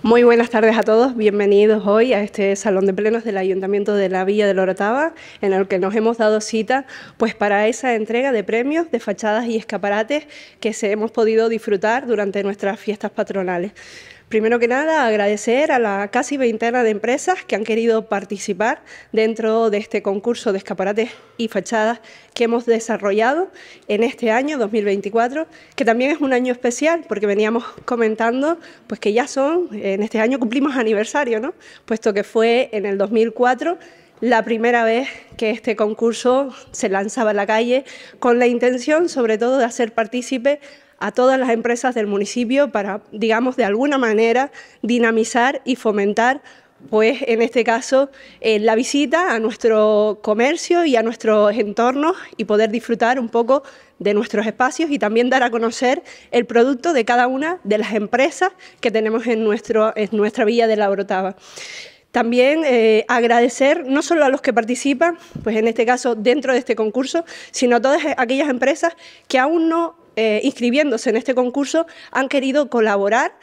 Muy buenas tardes a todos, bienvenidos hoy a este Salón de Plenos del Ayuntamiento de la Villa de la Orotava, en el que nos hemos dado cita pues, para esa entrega de premios, de fachadas y escaparates que hemos podido disfrutar durante nuestras fiestas patronales. Primero que nada, agradecer a la casi veintena de empresas que han querido participar dentro de este concurso de escaparates y fachadas que hemos desarrollado en este año 2024, que también es un año especial porque veníamos comentando pues que ya en este año cumplimos aniversario, ¿no? Puesto que fue en el 2004 la primera vez que este concurso se lanzaba a la calle con la intención, sobre todo, de hacer partícipe a todas las empresas del municipio para, digamos, de alguna manera dinamizar y fomentar, pues en este caso, la visita a nuestro comercio y a nuestros entornos y poder disfrutar un poco de nuestros espacios y también dar a conocer el producto de cada una de las empresas que tenemos en nuestra Villa de la Orotava. También agradecer no solo a los que participan, pues en este caso dentro de este concurso, sino a todas aquellas empresas que aún no inscribiéndose en este concurso han querido colaborar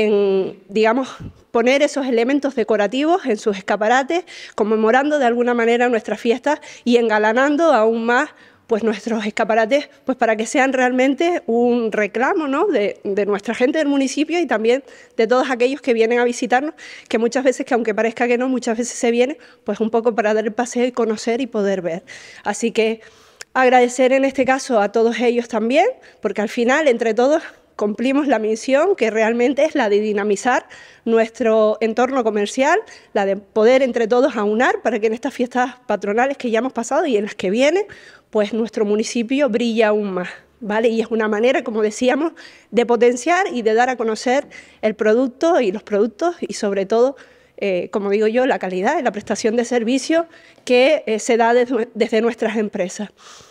en, digamos, poner esos elementos decorativos en sus escaparates, conmemorando de alguna manera nuestras fiestas y engalanando aún más pues nuestros escaparates, pues para que sean realmente un reclamo, ¿no?, de nuestra gente del municipio y también de todos aquellos que vienen a visitarnos, que muchas veces, que aunque parezca que no, muchas veces se vienen pues un poco para dar el paseo y conocer y poder ver. Así que agradecer en este caso a todos ellos también, porque al final entre todos cumplimos la misión que realmente es la de dinamizar nuestro entorno comercial, la de poder entre todos aunar para que en estas fiestas patronales que ya hemos pasado y en las que vienen, pues nuestro municipio brilla aún más, ¿vale? Y es una manera, como decíamos, de potenciar y de dar a conocer el producto y los productos y sobre todo, como digo yo, la calidad y la prestación de servicio que se da desde nuestras empresas.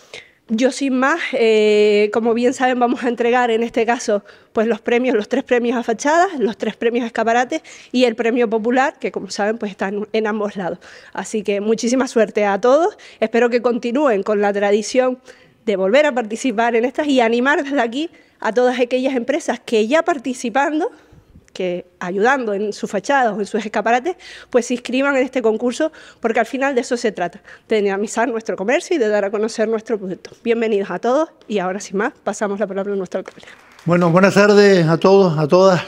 Yo sin más, como bien saben, vamos a entregar en este caso pues los tres premios a fachadas, los 3 premios a escaparates y el premio popular, que como saben pues están en ambos lados. Así que muchísima suerte a todos, espero que continúen con la tradición de volver a participar en estas y animar desde aquí a todas aquellas empresas que ya participando, que ayudando en sus fachadas o en sus escaparates, pues se inscriban en este concurso, porque al final de eso se trata, de dinamizar nuestro comercio y de dar a conocer nuestro producto. Bienvenidos a todos y ahora sin más pasamos la palabra a nuestro alcalde. Bueno, buenas tardes a todos, a todas.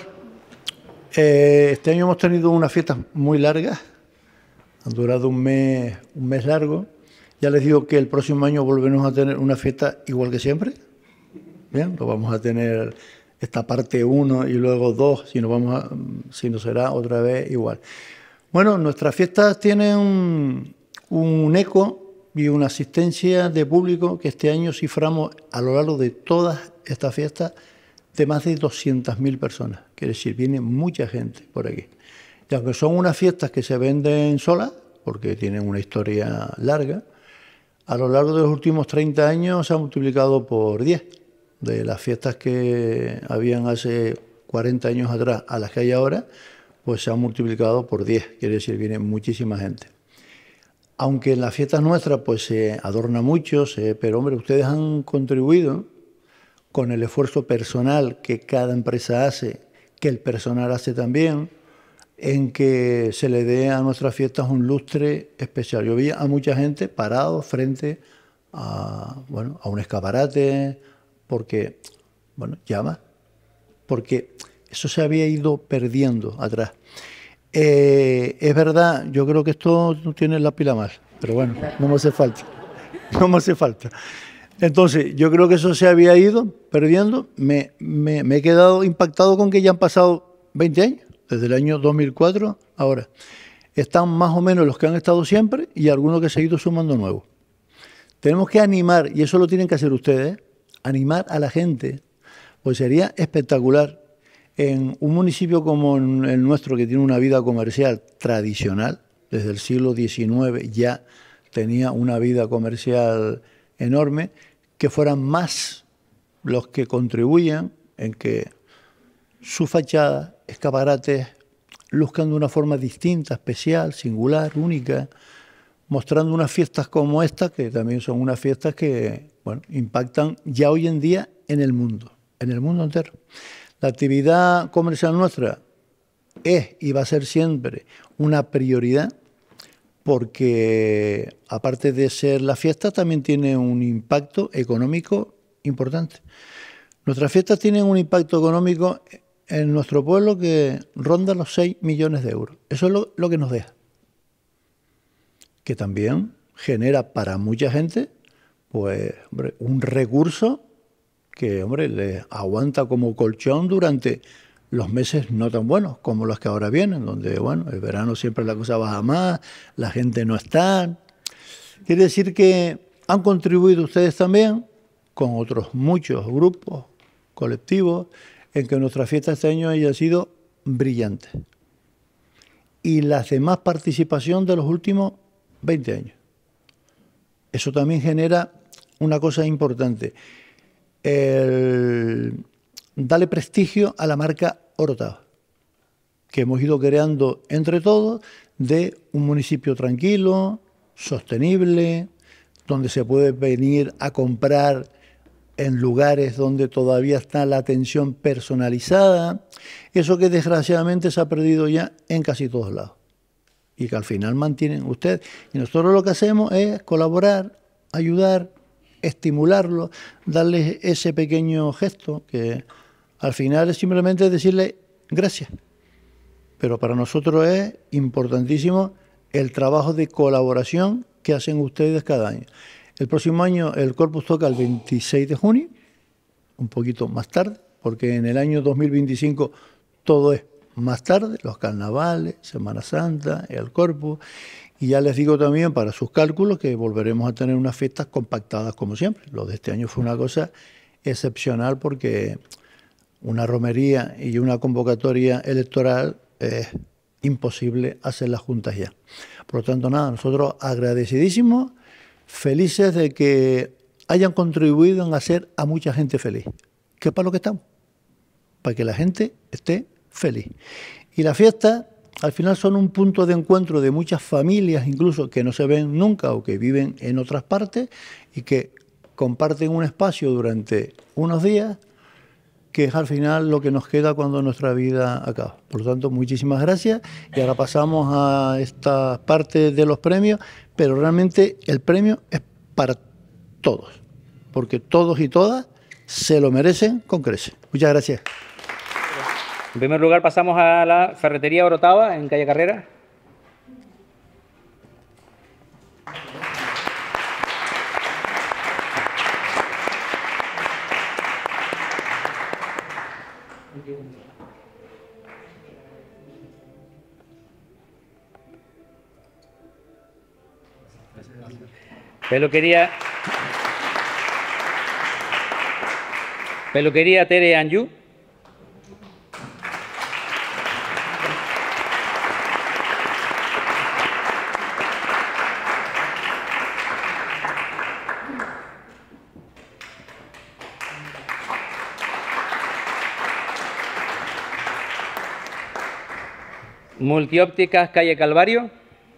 Este año hemos tenido unas fiestas muy largas, han durado un mes largo. Ya les digo que el próximo año volveremos a tener una fiesta igual que siempre. Bien, lo vamos a tener esta parte 1 y luego 2, si no será otra vez igual. Bueno, nuestras fiestas tienen un eco y una asistencia de público que este año ciframos a lo largo de todas estas fiestas de más de 200.000 personas. Quiere decir, viene mucha gente por aquí. Y aunque son unas fiestas que se venden solas, porque tienen una historia larga, a lo largo de los últimos 30 años se ha multiplicado por 10. De las fiestas que habían hace 40 años atrás a las que hay ahora, pues se han multiplicado por 10, quiere decir, viene muchísima gente. Aunque en las fiestas nuestras pues se adorna mucho, pero hombre, ustedes han contribuido con el esfuerzo personal que cada empresa hace, que el personal hace también, en que se le dé a nuestras fiestas un lustre especial. Yo vi a mucha gente parado frente a un escaparate, porque, llama, porque eso se había ido perdiendo atrás. Es verdad, yo creo que esto no tiene la pila mal, pero bueno, no me hace falta, no me hace falta. Entonces, yo creo que eso se había ido perdiendo, me he quedado impactado con que ya han pasado 20 años, desde el año 2004 ahora. Están más o menos los que han estado siempre y algunos que se han ido sumando nuevos. Tenemos que animar, y eso lo tienen que hacer ustedes, animar a la gente, pues sería espectacular. En un municipio como el nuestro, que tiene una vida comercial tradicional, desde el siglo XIX ya tenía una vida comercial enorme, que fueran más los que contribuyan en que su fachada, escaparates, luzcan de una forma distinta, especial, singular, única, mostrando unas fiestas como esta, que también son unas fiestas que impactan ya hoy en día en el mundo entero. La actividad comercial nuestra es y va a ser siempre una prioridad, porque aparte de ser la fiesta, también tiene un impacto económico importante. Nuestras fiestas tienen un impacto económico en nuestro pueblo que ronda los 6 millones de euros. Eso es lo que nos deja. Que también genera para mucha gente, pues, hombre, un recurso que, hombre, les aguanta como colchón durante los meses no tan buenos como los que ahora vienen, donde, bueno, el verano siempre la cosa baja más, la gente no está. Quiere decir que han contribuido ustedes también, con otros muchos grupos, colectivos, en que nuestra fiesta este año haya sido brillante. Y las demás participación de los últimos 20 años. Eso también genera una cosa importante, darle prestigio a la marca Orotava, que hemos ido creando entre todos, de un municipio tranquilo, sostenible, donde se puede venir a comprar en lugares donde todavía está la atención personalizada, eso que desgraciadamente se ha perdido ya en casi todos lados y que al final mantienen ustedes. Y nosotros lo que hacemos es colaborar, ayudar, estimularlo, darles ese pequeño gesto que al final es simplemente decirle gracias. Pero para nosotros es importantísimo el trabajo de colaboración que hacen ustedes cada año. El próximo año el Corpus toca el 26 de junio, un poquito más tarde, porque en el año 2025 todo es más tarde, los carnavales, Semana Santa, el Corpus. Y ya les digo también para sus cálculos que volveremos a tener unas fiestas compactadas como siempre. Lo de este año fue una cosa excepcional porque una romería y una convocatoria electoral es imposible hacerlas juntas ya. Por lo tanto, nada, nosotros agradecidísimos, felices de que hayan contribuido en hacer a mucha gente feliz. ¿Qué es para lo que estamos? Para que la gente esté feliz. Y las fiestas, al final, son un punto de encuentro de muchas familias, incluso que no se ven nunca o que viven en otras partes y que comparten un espacio durante unos días, que es al final lo que nos queda cuando nuestra vida acaba. Por lo tanto, muchísimas gracias. Y ahora pasamos a esta parte de los premios, pero realmente el premio es para todos, porque todos y todas se lo merecen con creces. Muchas gracias. En primer lugar, pasamos a la Ferretería Orotava, en calle Carrera. Peluquería Tere Anju. Multiópticas calle Calvario.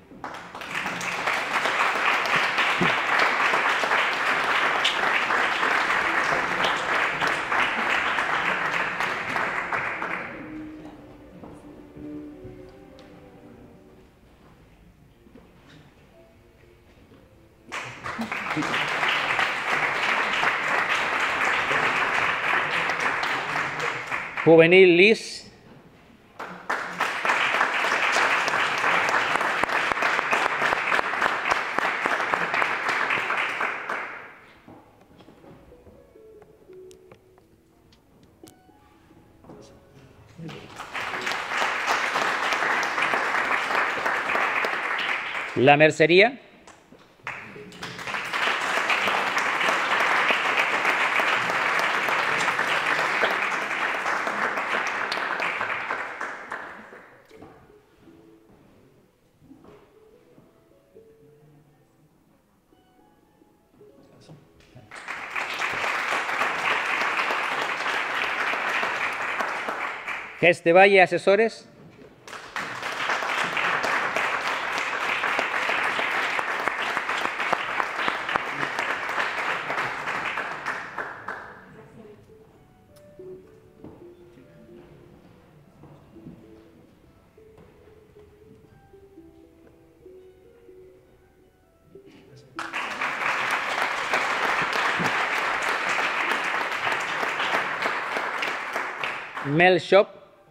Juvenil Lis. La Mercería. Geste Valle Asesores. Mel Shop.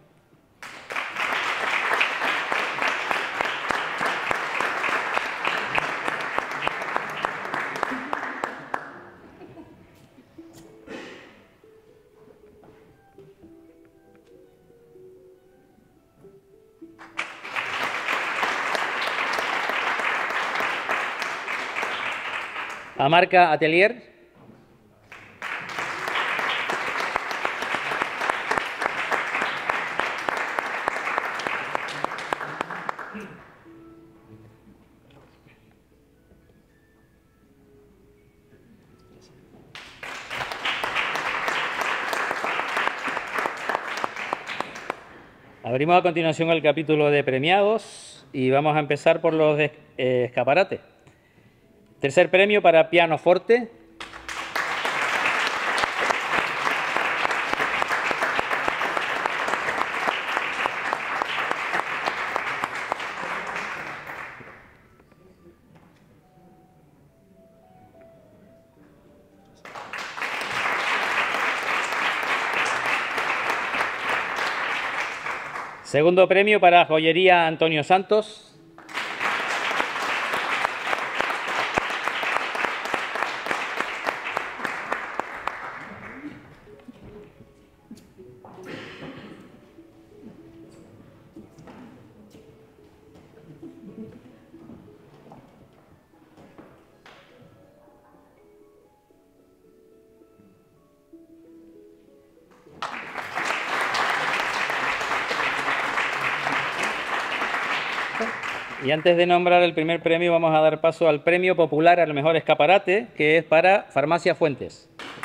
Amarca Atelier. Abrimos a continuación el capítulo de premiados y vamos a empezar por los de escaparate. Tercer premio para pianoforte. Segundo premio para joyería Antonio Santos. Y antes de nombrar el primer premio, vamos a dar paso al premio popular al mejor escaparate, que es para Farmacia Fuentes.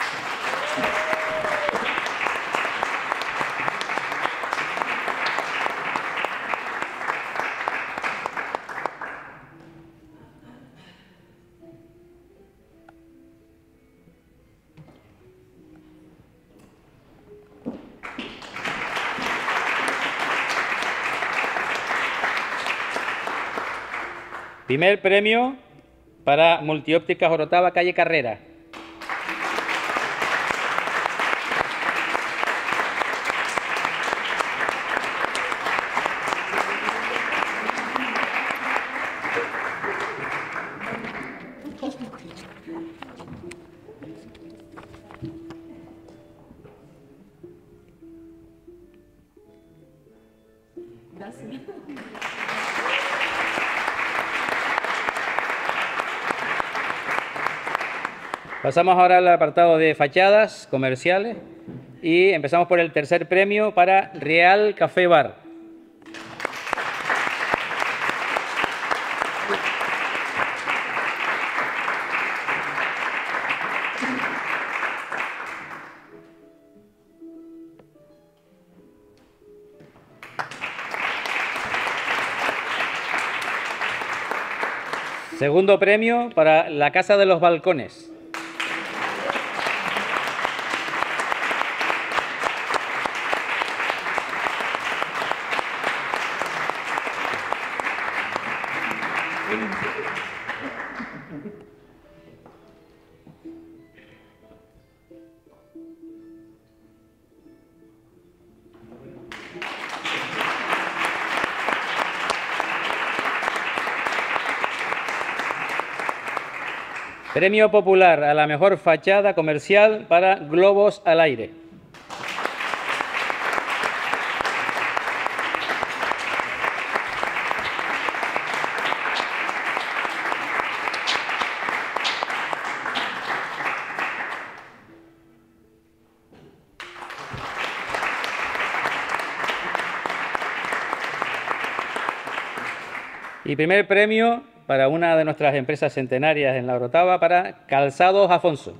Primer premio para Multiópticas Orotava, calle Carrera. Pasamos ahora al apartado de fachadas comerciales y empezamos por el tercer premio para Real Café Bar. Segundo premio para la Casa de los Balcones. Premio popular a la mejor fachada comercial para Globos al Aire. Y primer premio para una de nuestras empresas centenarias en La Orotava, para Calzados Afonso.